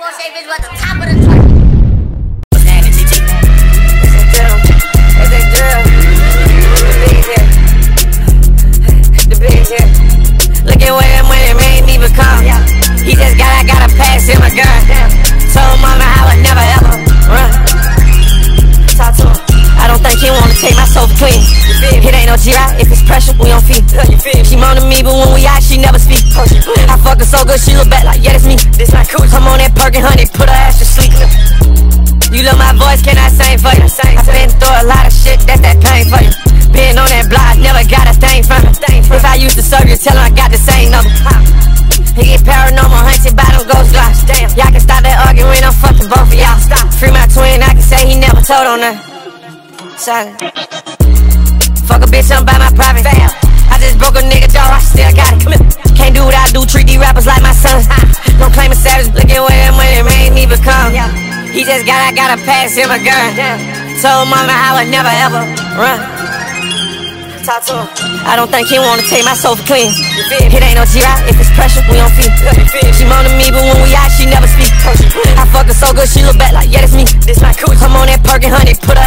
gonna say bitch was at the top of the chart. Look at where that money made me become. He just I gotta pass him a gun. Told mama I would never ever run. Talk to him. I don't think he wanna take my soul clean. It ain't no G.I. if it's pressure, we on feet. She moan to me, but when we out, she never speak. I fuck her so good, she look back like, yeah, that's me. This not cool. Come on that Perkin, honey, put her ass to sleep. You love my voice, can I sing for you? I been through a lot of shit, that's that pain for you. Been on that block, never got a thing from it. If I used to serve you, tell him I got the same number. He get paranormal, hunted by them ghost blocks. Damn, y'all can stop that arguing, I'm fucking both of y'all. Stop. Free my twin, I can say he never told on her. Silent. Fuck a bitch, I'm by my private. I just broke a nigga jaw, I still got it. Can't do what I do, treat these rappers like my sons. Don't claim a savage, look at where that money made me become. He just I gotta pass him a gun. Told mama I would never ever run. Talk to him. I don't think he wanna take my soul for clean. It ain't no G.I. if it's pressure, we on feet. She moan to me, but when we out, she never speak. I fuck her so good, she look back like, yeah, that's me. This not cool. Come on that Perkin, honey, put her